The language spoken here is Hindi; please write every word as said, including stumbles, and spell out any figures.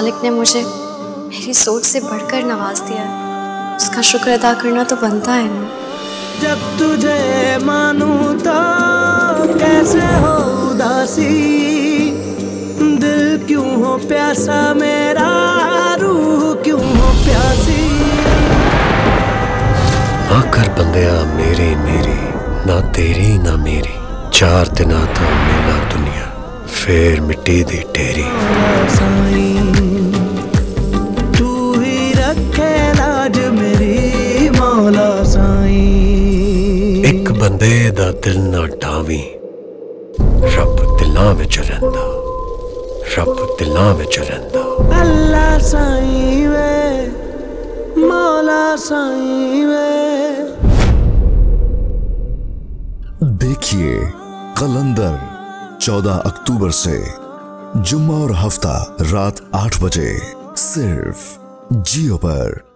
मालिक ने मुझे मेरी सोच से बढ़कर नवाज दिया है, उसका शुक्र अदा करना तो बनता है ना। जब तुझे मानूं तो कैसे हो उदासी, दिल क्यों हो प्यासा मेरा, रूह क्यों हो प्यासी। आकर बंदिया मेरी मेरी, ना तेरी ना मेरी, चार दिना तो मेला दुनिया फिर मिट्टी दी ढेरी। तू ही रखे लाज मेरी मौला साईं। एक बंदे दा दिल ना ढावी, रब दिलां विच रहिंदा, रब दिलां विच रहिंदा। अल्लाह साईं वे, मौला साईं वे। देखिए कलंदर चौदह अक्टूबर से जुम्मा और हफ्ता रात आठ बजे सिर्फ जियो पर।